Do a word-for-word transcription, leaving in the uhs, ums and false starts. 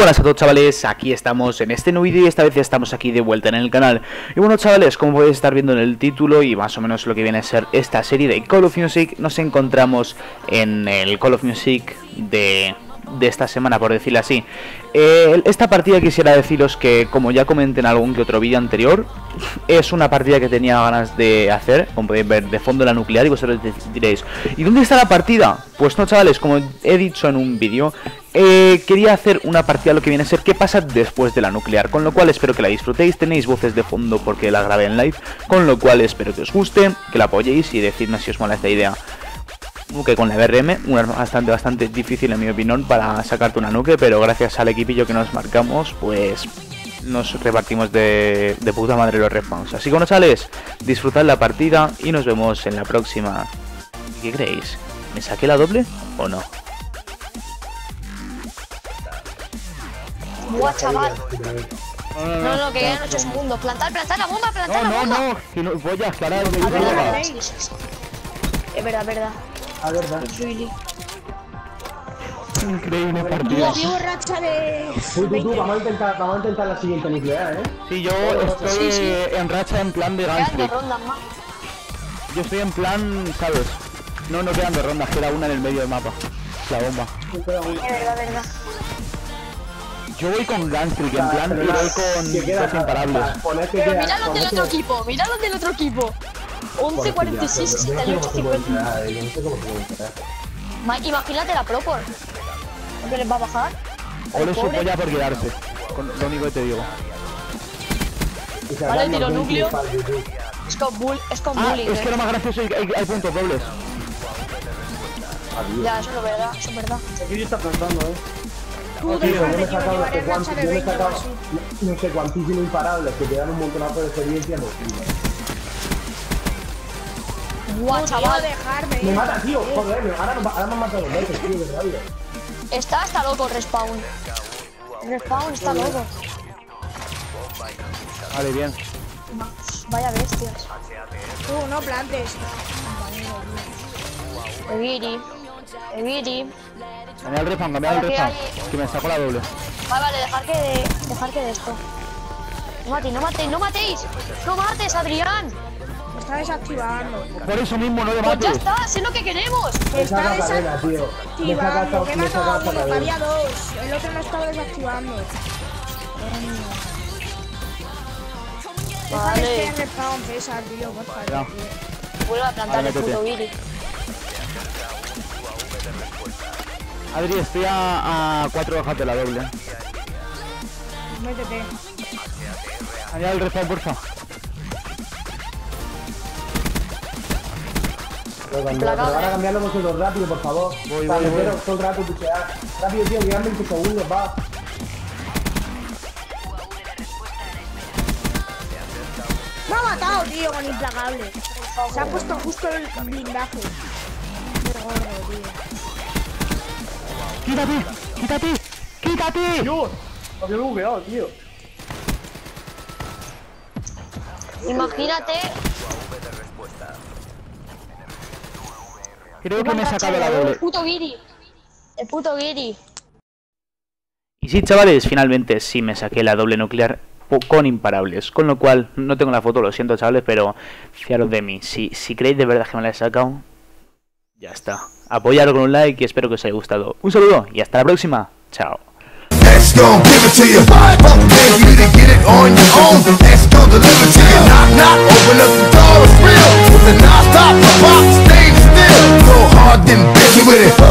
buenas a todos, chavales, aquí estamos en este nuevo vídeo y esta vez ya estamos aquí de vuelta en el canal. Y bueno, chavales, como podéis estar viendo en el título y más o menos lo que viene a ser esta serie de Call of Music, nos encontramos en el Call of Music de... de esta semana, por decirlo así. eh, Esta partida quisiera deciros que, como ya comenté en algún que otro vídeo anterior, es una partida que tenía ganas de hacer. Como podéis ver de fondo la nuclear, y vosotros diréis, ¿y dónde está la partida? Pues no, chavales, como he dicho en un vídeo, eh, quería hacer una partida lo que viene a ser qué pasa después de la nuclear, con lo cual espero que la disfrutéis. Tenéis voces de fondo porque la grabé en live, con lo cual espero que os guste, que la apoyéis y decidme si os mola esta idea. Nuke con la B R M, un arma bastante, bastante difícil en mi opinión para sacarte una nuke, pero gracias al equipillo que nos marcamos, pues nos repartimos de, de puta madre los respawns. Así que bueno, chavales, disfrutad la partida y nos vemos en la próxima. ¿Qué creéis? ¿Me saqué la doble o no? Buah, chaval. No, no, que quedan ocho segundos. Plantar, plantar la bomba, plantar la bomba. No, no, que no, voy a aclarar lo que digo. Es verdad, es verdad. A verdad. Increíble partida. Dios, racha de... Tú, tú, tú, vamos a intentar, vamos a intentar la siguiente nuclear, ¿eh? Sí, yo estoy Sí, sí. en racha en plan de Quedan dos gunstreak. rondas más. Yo estoy en plan, ¿sabes? No, no quedan dos rondas, queda una en el medio del mapa. La bomba. Es verdad, es verdad. Yo voy con gunstreak, en plan, y voy con Que queda dos imparables. poner que Pero queda- mirad los del poner otro que- equipo, mirad los del otro equipo. once, cuarenta y seis, sesenta y ocho, cincuenta. Yo no sé cómo se puede entrar. Ma- Imagínate la Propor. ¿Dónde les va a bajar? Ole su Pobre. polla por quedarse. Con lo único que te digo. Y se Vale, agarran tiro los núcleo. veinte para YouTube. Es con bull, es con Ah, bullying. es que eh. lo más gracioso es que hay, hay puntos dobles. Ya, eso es verdad, eso es verdad. Aquí está plantando, ¿eh? Tú Tío, yo me he déjame, sacado yo no sé llevaré cuántos, racha de yo me he veinte o sacado así. no, no sé cuantísimos imparables que te dan un montonazo de experiencia, no, tío. Guau, No, chaval. tío, dejarme. Me mata, tío, joder, me- ahora, ahora me han matado dos veces, tío, de rabia. Está hasta loco el respawn. El respawn está loco. Vale, bien. Vaya bestias. Tú no plantes. Eviri. Eviri. Cambia el respawn, cambia el Ahora que respawn. hay- Que me saco la doble. Vale, vale, dejar que de, dejar que de esto. No matéis, no matéis, no matéis. No mates, Adrián. Me está desactivando. Por eso mismo no le Pues ya mates. está, sé lo que queremos. Me Está saca cadena, tío. Me saca desactivando. Que he me saca matado a hasta uno, que cadena. había dos. El otro no estaba desactivando. Deja de Vale. este respawn, César, tío, por favor. Ya. tío. Vuelve a plantar Vale, el métete. puto Viri. Adri, estoy a, a cuatro hojas de la doble. Métete. Cambia el respawn, porfa. Pero cambia- pero ahora cambiarlo vosotros rápido, por favor. Voy, Para voy, meteros voy. todo el rato puchear. Rápido, tío, quedan veinte segundos, va. Me ha matado, tío, con implacable. Se ha puesto justo el blindaje. Qué gordo, tío. ¡Quítate! ¡Quítate! ¡Quítate! Dios, había bugueado, tío. Imagínate. Creo que una me he racha sacado de la dos. doble. El puto Viri. El puto Viri. Y sí, chavales, finalmente sí me saqué la doble nuclear con imparables. Con lo cual, no tengo la foto, lo siento, chavales, pero fiaros de mí. Si, si creéis de verdad que me la he sacado, ya está. Apoyarlo con un like y espero que os haya gustado. Un saludo y hasta la próxima. Chao. X gon' give it to you. Fuck you to get it on your own. X gon' deliver to you. Knock, knock, open up the door, it's real. With the non-stop, the box, stay still. Go hard, then busy with it.